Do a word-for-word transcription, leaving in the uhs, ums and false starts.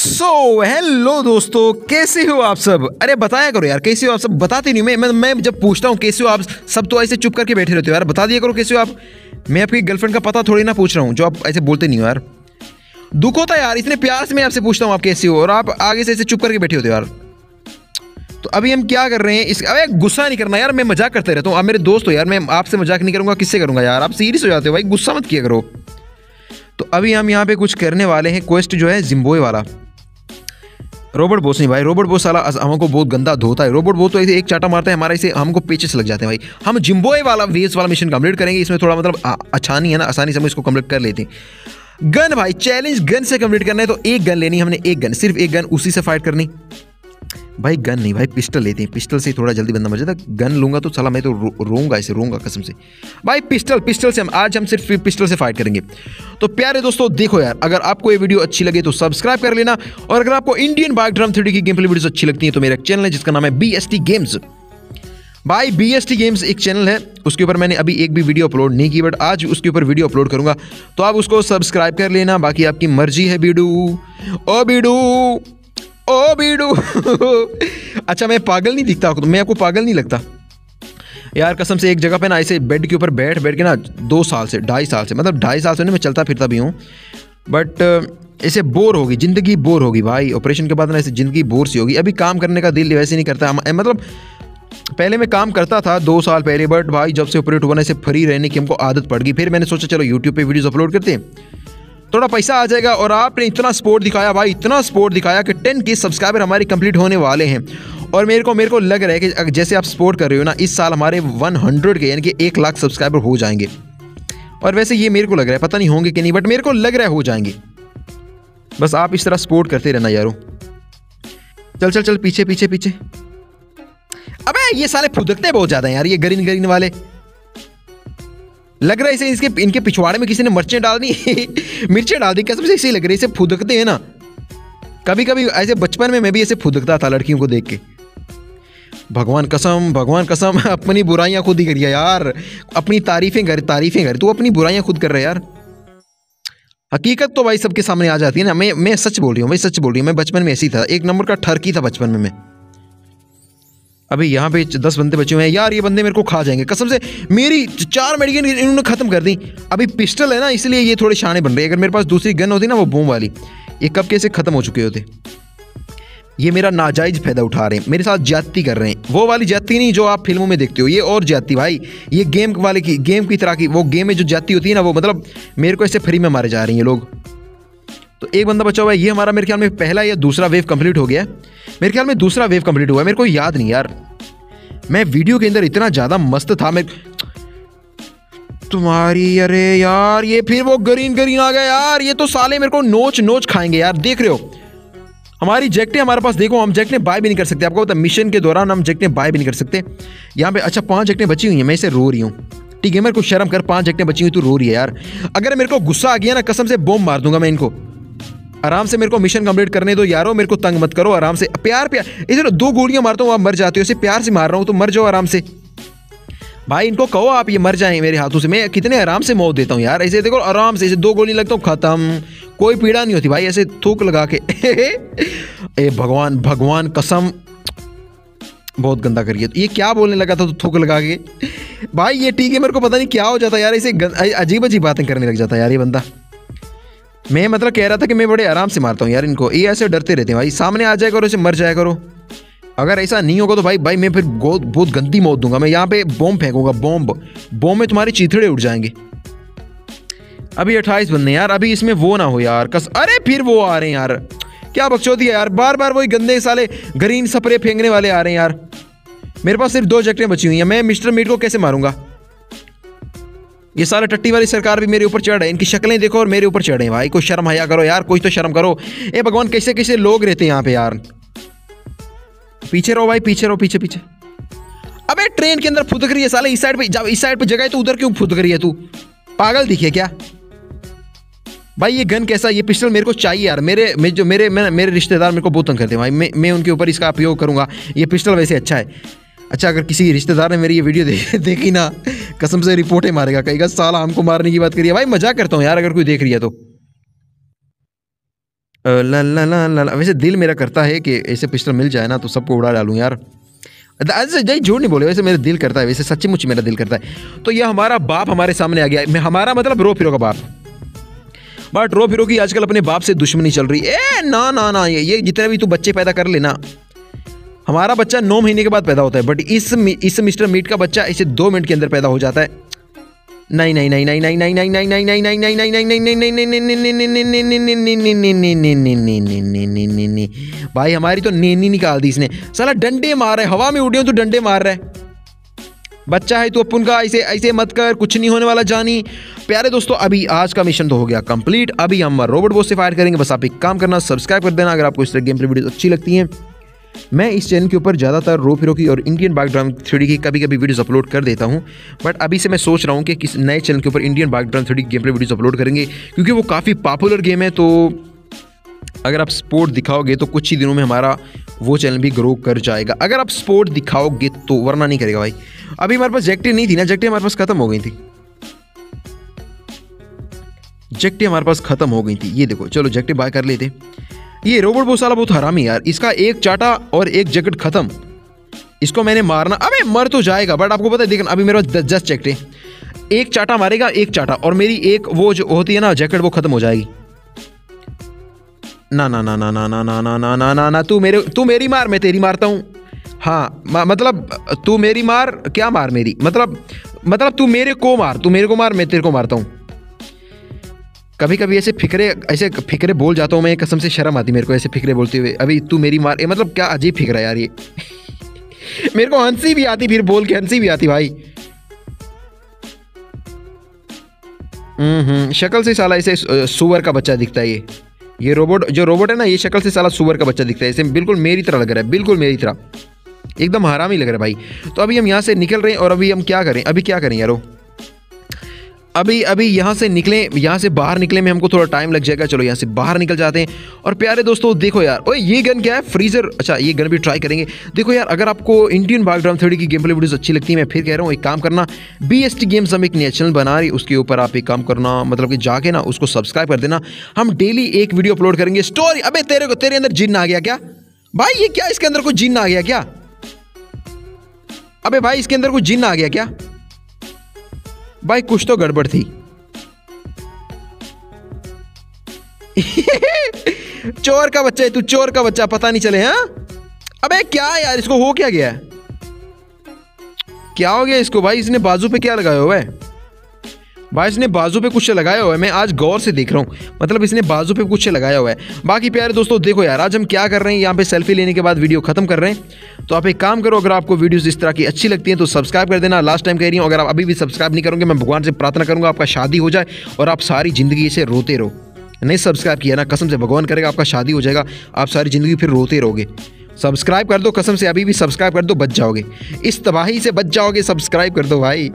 सो so, hello दोस्तों, कैसे हो आप सब। अरे बताया करो यार, कैसे हो आप सब। बताते नहीं, मैं मैं, मैं जब पूछता हूँ कैसे हो आप सब तो ऐसे चुप करके बैठे रहते हो यार। बता दिया करो कैसे हो आप। मैं आपकी गर्लफ्रेंड का पता थोड़ी ना पूछ रहा हूँ जो आप ऐसे बोलते नहीं हो यार। दुख होता है यार, इतने प्यार से मैं आपसे पूछता हूँ आप कैसे हो और आप आगे से ऐसे चुप करके बैठे होते हो यार। तो अभी हम क्या कर रहे हैं इस। अबे गुस्सा नहीं करना यार, मैं मजाक करते रहता हूँ। आप मेरे दोस्त हो यार, मैं आपसे मजाक नहीं करूँगा, किससे करूँगा यार। आप सीरियस हो जाते हो भाई, गुस्सा मत किया करो। तो अभी हम यहाँ पे कुछ करने वाले हैं, क्वेस्ट जो है जिम्बोए वाला। रोबोट बॉस नहीं भाई, रोबोट बॉस साला हमको बहुत गंदा धोता है। रोबोट बॉस तो ऐसे एक चाटा मारता है हमारा, इसे हमको पेचेस लग जाते हैं भाई। हम जिम्बोए वाला वेस वाला मिशन कंप्लीट करेंगे। इसमें थोड़ा मतलब आसानी है ना, आसानी से हम इसको कंप्लीट कर लेते हैं। गन भाई, चैलेंज गन से कंप्लीट करना है तो एक गन लेनी, हमने एक गन, सिर्फ एक गन, उसी से फाइट करनी भाई। गन नहीं भाई, पिस्टल लेते हैं, पिस्टल से थोड़ा जल्दी बंदा मर जाता। गन लूंगा तो साला मैं तो रो, रोऊंगा ऐसे, रोऊंगा कसम से भाई। पिस्टल पिस्टल से हम आज हम सिर्फ पिस्टल से फाइट करेंगे। तो प्यारे दोस्तों देखो यार, अगर आपको ये वीडियो अच्छी लगे तो सब्सक्राइब कर लेना। और अगर आपको Indian bike drum three D की गेम प्ले वीडियोस अच्छी लगती है तो मेरा एक चैनल है जिसका नाम है बी एस टी गेम्स भाई। बी एस टी गेम्स एक चैनल है, उसके ऊपर मैंने अभी एक भी वीडियो अपलोड नहीं की, बट आज उसके ऊपर वीडियो अपलोड करूंगा, तो आप उसको सब्सक्राइब कर लेना। बाकी आपकी मर्जी है बीडू ओ बीडू ओ बीडू। अच्छा मैं पागल नहीं दिखता, मैं आपको पागल नहीं लगता यार कसम से। एक जगह पे ना ऐसे बेड के ऊपर बैठ बैठ के ना दो साल से ढाई साल से मतलब ढाई साल से ना मैं चलता फिरता भी हूँ, बट ऐसे बोर होगी ज़िंदगी, बोर होगी भाई। ऑपरेशन के बाद ना ऐसे ज़िंदगी बोर सी होगी। अभी काम करने का दिल वैसे नहीं करता, मतलब पहले मैं काम करता था दो साल पहले, बट भाई जब से ऑपरेट हुआ ना ऐसे फ्री रहने की हमको आदत पड़ गई। फिर मैंने सोचा चलो यूट्यूब पे वीडियोस अपलोड करते हैं, थोड़ा पैसा आ जाएगा। और आपने इतना सपोर्ट दिखाया भाई, इतना सपोर्ट दिखाया कि टेन के सब्सक्राइबर हमारे कंप्लीट होने वाले हैं। और मेरे को मेरे को लग रहा है कि जैसे आप सपोर्ट कर रहे हो ना, इस साल हमारे सौ के यानी कि एक लाख सब्सक्राइबर हो जाएंगे। और वैसे ये मेरे को लग रहा है, पता नहीं होंगे कि नहीं, बट मेरे को लग रहा है हो जाएंगे। बस आप इस तरह सपोर्ट करते रहना यारो। चल चल चल पीछे पीछे पीछे। अबे ये साले फुदकते बहुत ज्यादा हैं यार, ये ग्रीन ग्रीन वाले। लग रहा है इसे इसके इनके पिछवाड़े में किसी ने मिर्चें डाल दी मिर्चें डाल दी कसम से, इसे लग रही है इसे फुदकते हैं ना। कभी कभी ऐसे बचपन में मैं भी ऐसे फुदकता था लड़कियों को देख के। भगवान कसम, भगवान कसम, अपनी बुराइयां खुद ही करिए यार। अपनी तारीफें कर तारीफें कर तू अपनी बुराइयां खुद कर रहा है यार। हकीकत तो भाई सबके सामने आ जाती है ना। मैं मैं सच बोल रही हूँ भाई, सच बोल रही हूँ। मैं बचपन में ऐसी था, एक नंबर का ठरकी था बचपन में मैं। अभी यहाँ पे दस बंदे बचे हुए हैं यार, ये बंदे मेरे को खा जाएंगे कसम से। मेरी चार मेडिकेट इन्होंने खत्म कर दी। अभी पिस्टल है ना इसलिए ये थोड़े शाने बन रहे हैं। अगर मेरे पास दूसरी गन होती ना वो बूम वाली, ये कब कैसे खत्म हो चुके होते। ये मेरा नाजायज फायदा उठा रहे हैं, मेरे साथ ज्यादती कर रहे हैं। वो वाली ज्यादती नहीं जो आप फिल्मों में देखते हो, ये और ज्यादती भाई। ये गेम वाले की गेम की तरह की, वो गेम में जो ज्यादती होती है ना, वो मतलब मेरे को ऐसे फ्री में मारे जा रहे हैं ये लोग। तो एक बंदा बचा हुआ है, ये हमारा मेरे ख्याल में पहला या दूसरा वेव कंप्लीट हो गया। मेरे ख्याल में दूसरा वेव कंप्लीट हुआ है, मेरे को याद नहीं यार। मैं वीडियो के अंदर इतना ज्यादा मस्त था मैं तुम्हारी। अरे यार ये फिर वो ग्रीन ग्रीन आ गया यार। ये तो साले मेरे को नोच नोच खाएंगे यार। देख रहे हो हमारी जैकटें हमारे पास, देखो हम जैकटें बाय भी नहीं कर सकते। आपको पता मिशन के दौरान हम जैकटें बाय भी नहीं कर सकते यहाँ पे। अच्छा पांच जैकटें बची हुई हैं, मैं इसे रो रही हूँ। ठीक है मेरे को शर्म कर, पांच जैकटें बची हुई तू रो रही है यार। अगर मेरे को गुस्सा आ गया ना कसम से बॉम्ब मार दूंगा मैं इनको। आराम से मेरे को मिशन कंप्लीट करने दो यारो, मेरे को तंग मत करो। आराम से प्यार प्यार इधर दो गोलियां मारता हूँ आप मर जाते हो, इसे प्यार से मार रहा हूँ तो मर जाओ आराम से भाई। इनको कहो आप ये मर जाएं मेरे हाथों से, मैं कितने आराम से मौत देता हूँ यार। ऐसे देखो आराम से, ऐसे दो गोली लगता हूँ खत्म, कोई पीड़ा नहीं होती भाई। ऐसे थूक लगा के ए भगवान भगवान कसम, बहुत गंदा करिए। ये क्या बोलने लगा था तो थूक लगा के भाई। ये ठीक है, मेरे को पता नहीं क्या हो जाता यार, ऐसे अजीब अजीब बातें करने लग जाता यार ये बंदा। मैं मतलब कह रहा था कि मैं बड़े आराम से मारता हूँ यार इनको, ये ऐसे डरते रहते हैं भाई। सामने आ जाया करो, ऐसे मर जाया करो। अगर ऐसा नहीं होगा तो भाई भाई मैं फिर बहुत बहुत गंदी मौत दूंगा। मैं यहाँ पे बॉम्ब फेंकूंगा, बॉम्ब बॉम्ब में तुम्हारे चीथड़े उड़ जाएंगे। अभी अट्ठाईस बंदे यार, अभी इसमें वो ना हो यार कस। अरे फिर वो आ रहे हैं यार, क्या बकचोदी है यार। बार बार वही गंदे साले ग्रीन स्प्रे फेंकने वाले आ रहे हैं यार। मेरे पास सिर्फ दो जैकटें बची हुई हैं, मैं मिस्टर मीट को कैसे मारूंगा। ये सारे टट्टी वाली सरकार भी मेरे ऊपर चढ़ रहे हैं, इनकी शक्लें देखो और मेरे ऊपर चढ़ रहे हैं भाई। कोई शर्म हया करो यार, कोई तो शर्म करो। ए भगवान कैसे कैसे लोग रहते हैं यहाँ पे यार। पीछे रहो भाई, पीछे रहो, पीछे पीछे। अबे ट्रेन के अंदर फुदक रही है साले, इस साइड पे जब इस साइड पे जगह है तो उधर क्यों फुदक रही है तू, पागल दिखे क्या भाई। ये गन कैसा, ये पिस्टल मेरे को चाहिए यार। मेरे मैं जो मेरे मैं, मेरे रिश्तेदार मेरे को बहुत तंग करते हैं भाई। मैं मैं उनके ऊपर इसका उपयोग करूंगा। ये पिस्टल वैसे अच्छा है। अच्छा अगर किसी रिश्तेदार ने मेरी ये वीडियो दे, देखी ना कसम से रिपोर्टें मारेगा, कहेगा साला हमको मारने की बात करिए। भाई मजाक करता हूँ यार, अगर कोई देख रही है तो। ला ला ला ला ला। वैसे दिल मेरा करता है कि ऐसे पिस्टल मिल जाए ना तो सबको उड़ा डालूं यार। ऐसे झूठ नहीं बोले, वैसे मेरा दिल करता है, वैसे सच्ची मुच्ची मेरा दिल करता है। तो ये हमारा बाप हमारे सामने आ गया, मैं हमारा मतलब रो फिरो का बाप। बट रो फिरो की आजकल अपने बाप से दुश्मनी चल रही है। ए ना ना ना, ये ये जितने भी तू बच्चे पैदा कर लेना, हमारा बच्चा नौ महीने के बाद पैदा होता है, बट इस इस मिस्टर मीट का बच्चा इसे दो मिनट के अंदर पैदा हो जाता है। नहीं नहीं नहीं नहीं नहीं नहीं नहीं नहीं नहीं नहीं नहीं नहीं नहीं नहीं नहीं नहीं भाई, हमारी तो नीनी निकाल दी इसने। साला डंडे मार रहा है, हवा में उड़े तो डंडे मार रहा है। बच्चा है तो अपन का ऐसे ऐसे मत कर, कुछ नहीं होने वाला जानी। प्यारे दोस्तों, अभी आज का मिशन तो हो गया कंप्लीट। अभी हम रोबोट बॉस से फायर करेंगे। बस आप एक काम करना, सब्सक्राइब कर देना अगर आपको इस तरह गेम प्ले वीडियो अच्छी लगती हैं। मैं इस चैनल के ऊपर ज़्यादातर रो फिरो की और इंडियन बैकग्राउंड थ्री डी की कभी कभी वीडियोस अपलोड कर देता हूं, बट अभी से मैं सोच रहा हूं कि किस नए चैनल के ऊपर Indian background three D game play videos upload करेंगे, क्योंकि वो काफ़ी पॉपुलर गेम है। तो अगर आप सपोर्ट दिखाओगे तो कुछ ही दिनों में हमारा वो चैनल भी ग्रो कर जाएगा, अगर आप सपोर्ट दिखाओगे तो, वरना नहीं करेगा भाई। अभी हमारे पास जेक्टी नहीं थी ना, जेक्टी हमारे पास खत्म हो गई थी, जेक्टी हमारे पास खत्म हो गई थी। ये देखो, चलो जेक्टी बाय कर लेते। ये रोबोट बॉस वाला बहुत हरामी यार, इसका एक चाटा और एक जैकेट खत्म। इसको मैंने मारना, अबे मर तो जाएगा, बट आपको पता है देखना, अभी मेरे पास दस चैकटे, एक चाटा मारेगा, एक चाटा, और मेरी एक वो जो होती है ना जैकेट, वो खत्म हो जाएगी। ना ना ना ना ना ना ना ना ना ना ना ना, तू मेरे तू मेरी मार, मैं तेरी मारता हूँ। हाँ मतलब तू मेरी मार, क्या मार मेरी, मतलब मतलब तू मेरे को मार, तू मेरे को मार, मैं तेरे को मारता हूँ। कभी कभी ऐसे फिक्रे ऐसे फिक्रे बोल जाता हूँ मैं, कसम से शर्म आती मेरे को ऐसे फिक्रे बोलते हुए। अभी तू मेरी मार, ये मतलब क्या अजीब फिक्र है यार ये। मेरे को हंसी भी आती, फिर बोल के हंसी भी आती भाई। हम्म शक्ल से साला ऐसे सुअर का बच्चा दिखता है ये ये रोबोट, जो रोबोट है ना, ये शक्ल से साला सुअर का बच्चा दिखता है, ऐसे बिल्कुल मेरी तरह लग रहा है, बिल्कुल मेरी तरह, एकदम हरामी लग रहा है भाई। तो अभी हम यहाँ से निकल रहे हैं, और अभी हम क्या करें, अभी क्या करें यारो, अभी अभी यहाँ से निकले, यहाँ से बाहर निकले में हमको थोड़ा टाइम लग जाएगा। चलो यहाँ से बाहर निकल जाते हैं। और प्यारे दोस्तों देखो यार, ओए ये गन क्या है, फ्रीजर, अच्छा ये गन भी ट्राई करेंगे। देखो यार, अगर आपको इंडियन बैकग्राउंड थ्री डी की गेम प्ले वीडियोस अच्छी लगती है, मैं फिर कह रहा हूँ एक काम करना, बी एस टी गेम्स हम एक नया चैनल बना रही, उसके ऊपर आप एक काम करना, मतलब कि जाके ना उसको सब्सक्राइब कर देना। हम डेली एक वीडियो अपलोड करेंगे स्टोरी। अबे तेरे को तेरे अंदर जिन्न आ गया क्या भाई, ये क्या इसके अंदर कोई जिन्न आ गया क्या, अबे भाई इसके अंदर कोई जिन्न आ गया क्या भाई, कुछ तो गड़बड़ थी। चोर का बच्चा है तू, चोर का बच्चा, पता नहीं चले। हाँ अबे क्या यार, इसको हो क्या गया, क्या हो गया इसको भाई, इसने बाजू पे क्या लगाया हुआ है भाई, इसने बाजू पे कुछ लगाया हुआ है, मैं आज गौर से देख रहा हूँ, मतलब इसने बाजू पे कुछ लगाया हुआ है। बाकी प्यारे दोस्तों देखो यार, आज हम क्या कर रहे हैं, यहाँ पे सेल्फी लेने के बाद वीडियो खत्म कर रहे हैं। तो आप एक काम करो, अगर आपको वीडियोस इस तरह की अच्छी लगती हैं तो सब्सक्राइब कर देना। लास्ट टाइम कह रही हूँ, अगर आप अभी भी सब्सक्राइब नहीं करोगे, मैं भगवान से प्रार्थना करूँगा आपका शादी हो जाए और आप सारी ज़िंदगी से रोते रहो। नहीं सब्सक्राइब किया ना, कसम से भगवान करेगा आपका शादी हो जाएगा, आप सारी ज़िंदगी फिर रोते रहोगे। सब्सक्राइब कर दो, कसम से अभी भी सब्सक्राइब कर दो, बच जाओगे, इस तबाही से बच जाओगे, सब्सक्राइब कर दो भाई।